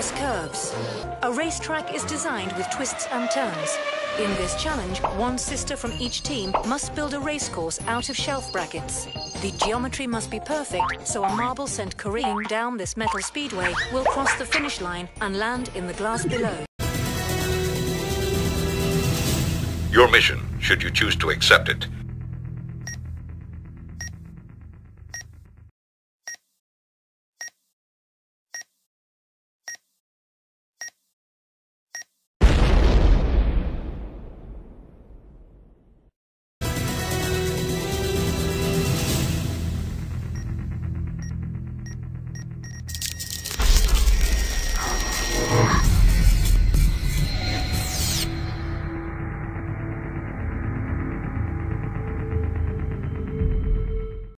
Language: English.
endless curves. A racetrack is designed with twists and turns. In this challenge, one sister from each team must build a racecourse out of shelf brackets. The geometry must be perfect, so a marble sent careening down this metal speedway will cross the finish line and land in the glass below. Your mission, should you choose to accept it,